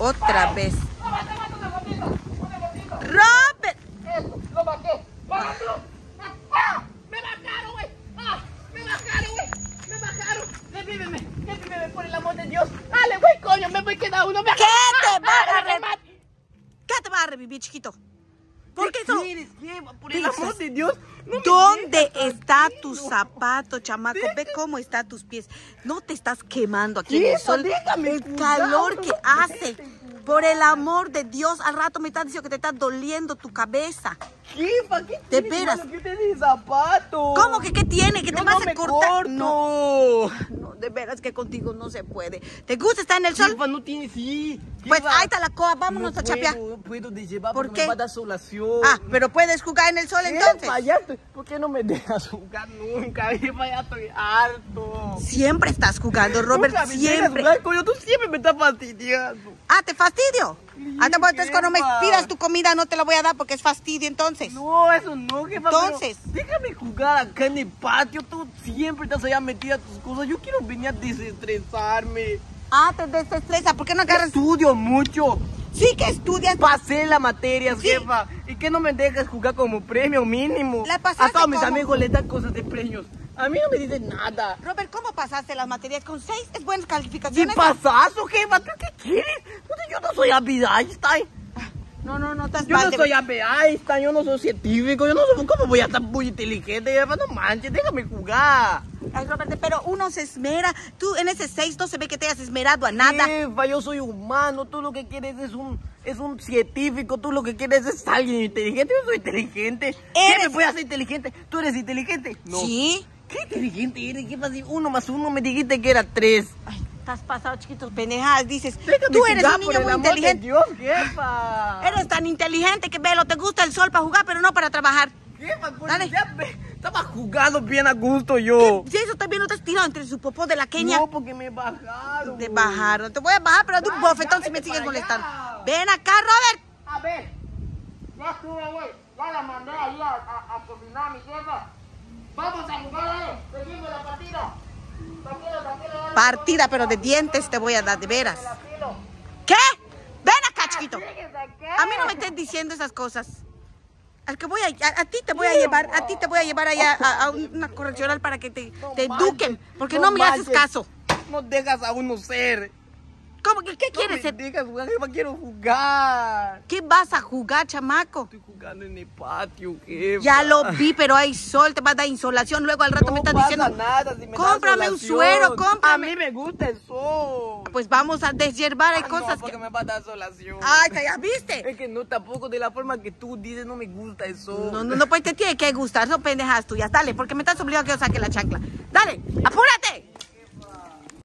Otra vez. ¡Robert! ¡Lo bajé! ¡Bájalo! ¡Ah! ¡Me bajaron, güey! ¡Ah! ¡Me bajaron, güey! ¡Me bajaron! ¡Revíveme! ¡Por el amor de Dios! ¡Dale, güey, coño! ¡Me voy a quedar uno! ¿Qué te va a revivir? ¿Qué te va a revivir, chiquito? ¿Por qué eso? ¿Quieres? ¿Qué? Por el amor de Dios. No ¿Dónde está tu zapato, chamaco? Ve cómo están tus pies. No te estás quemando aquí en el sol. El calor que hace. Por el amor de Dios, al rato me estás diciendo que te está doliendo tu cabeza. Jefa, ¿qué ¿De tienes, veras? mano? ¿Qué te de zapato? ¿Cómo que qué tiene? ¿Que te Yo vas no a me cortar? corto. No, de veras que contigo no se puede. ¿Te gusta estar en el sol? Jefa, no tiene, sí. Pues Jefa, ahí está la coa, vámonos a chapear. No puedo de llevar ¿Por porque qué? me va a dar solación. Ah, pero puedes jugar en el sol entonces. Jefa, ya estoy. ¿Por qué no me dejas jugar nunca? Jefa, ya estoy harto. Siempre estás jugando, Robert, Nunca me dejas siempre. jugar, coño, tú siempre me estás fastidiando. Ah, ¿te fastidio? Entonces cuando me jefa. pidas tu comida no te la voy a dar porque es fastidio entonces. No, eso no, jefa. Entonces. Pero déjame jugar acá en el patio. Tú siempre estás allá metida a tus cosas. Yo quiero venir a desestresarme. Ah, te desestresa, ¿por qué no agarras? Estudio mucho. Sí que estudias. Pasé las materias, Sí. jefa. ¿Y qué no me dejas jugar como premio mínimo? ¿La pasaste A todos mis cómo? amigos les dan cosas de premios. A mí no me dicen nada. Robert, ¿cómo pasaste las materias? ¿Con 6 es buenas ¿Qué calificaciones? pasazo, jefa? ¿Tú qué quieres? Yo no soy Albert Einstein. No, estás Yo no mal. soy Albert Einstein, yo no soy científico, yo no soy... ¿Cómo voy a estar muy inteligente, jefa? No manches, déjame jugar. Ay, Robert, pero uno se esmera. Tú en ese 6 no se ve que te hayas esmerado a nada. Jefa, yo soy humano, tú lo que quieres es un científico, tú lo que quieres es alguien inteligente, yo soy inteligente. ¿Qué me puede hacer inteligente? ¿Tú eres inteligente? No. Sí. ¿Qué inteligente eres? Jefa, si 1 más 1 me dijiste que era 3. Ay, estás pasado, chiquitos, pendejadas. Dices, Déjame tú eres jugar, un por niño el muy amor de inteligente. Dios, jefa. Eres tan inteligente que velo, te gusta el sol para jugar, pero no para trabajar. Jefa, pues Dale. ya estaba jugando bien a gusto yo. Si eso también no te has tirado entre su popó de la Kenia. No, porque me bajaron. Te bajaron. Te voy a bajar, pero de un Ay, bofetón ya, si me vete sigues para molestando. allá. Ven acá, Robert. A ver, ya estuve, güey. Ya la mandé ahí a cocinar, mi jefa. Vamos a jugar, dale. Seguimos la partida. Tranquilo. Partida, pero de dientes te voy a dar, de veras. Tranquilo. ¿Qué? Ven acá, chiquito. ¿Qué? A mí no me estés diciendo esas cosas. Al que voy a ti te voy a llevar, allá a una correccional para que te eduquen, porque no me haces manches. caso. No dejas a uno ser. ¿Cómo que qué quieres No ser? me dejas jugar, jefa, quiero jugar. ¿Qué vas a jugar, chamaco? Estoy jugando en el patio, jefa. Ya lo vi, pero hay sol, te va a dar insolación. Luego al rato No me estás pasa diciendo, nada si me das cómprame un solación. suero, cómprame. A mí me gusta el sol. Pues vamos a deshiervar, hay No, cosas porque que... me va a dar solación. Ay, ¿ya viste? Es que no, tampoco de la forma que tú dices, no me gusta el sol. No, pues te tiene que gustar, no pendejas tuyas. Dale, porque me estás obligando a que yo saque la chancla. Dale, apúrate.